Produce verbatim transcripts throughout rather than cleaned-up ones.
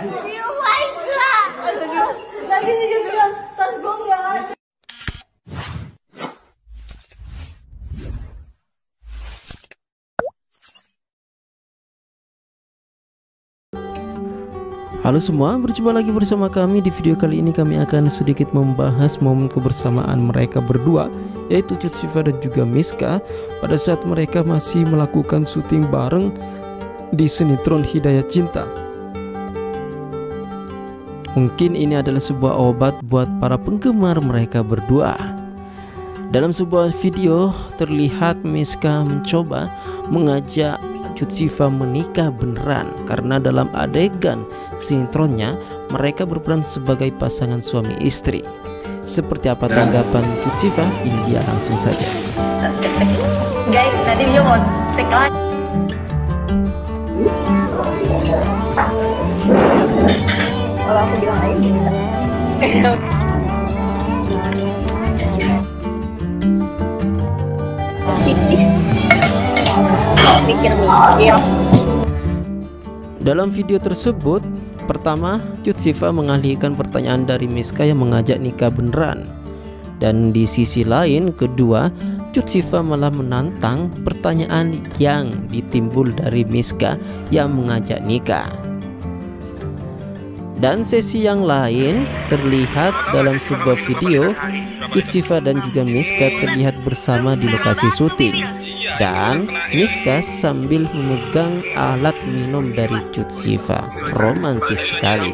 Oh my god. Lagi sih dia bilang tas gue nggak ada. Halo semua, berjumpa lagi bersama kami. Di video kali ini kami akan sedikit membahas momen kebersamaan mereka berdua, yaitu Cut Siva dan juga Miska, pada saat mereka masih melakukan syuting bareng di sinetron Hidayah Cinta. Mungkin ini adalah sebuah obat buat para penggemar mereka berdua. Dalam sebuah video terlihat Miska mencoba mengajak Cut Siva menikah beneran, karena dalam adegan sinetronnya mereka berperan sebagai pasangan suami istri. Seperti apa tanggapan Cut Siva? Ini dia langsung saja. Guys, nanti video mau take lagi. Kalau aku bilang aja sih bisa. Mikir-mikir. Dalam video tersebut, pertama Cut Siva mengalihkan pertanyaan dari Miska yang mengajak nikah beneran, dan di sisi lain kedua Cut Siva malah menantang pertanyaan yang ditimbul dari Miska yang mengajak nikah. Dan sesi yang lain terlihat dalam sebuah video Cut Siva dan juga Miska terlihat bersama di lokasi syuting, dan Miska sambil memegang alat minum dari Cut Siva. Romantis sekali.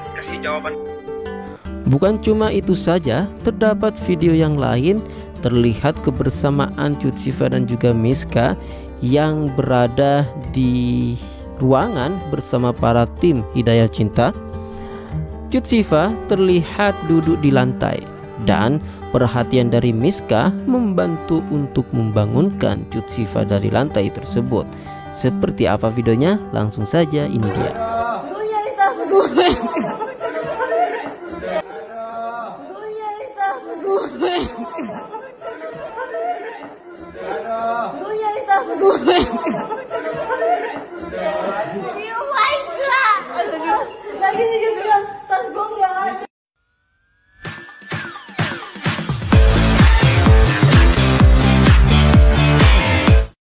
Bukan cuma itu saja, terdapat video yang lain terlihat kebersamaan Cut Siva dan juga Miska yang berada di ruangan bersama para tim Hidayah Cinta. Cut Siva terlihat duduk di lantai, dan perhatian dari Miska membantu untuk membangunkan Cut Siva dari lantai tersebut. Seperti apa videonya? Langsung saja, ini dia. Gue nyari tas gue. Gue nyari tas gue. Gue nyari tas gue.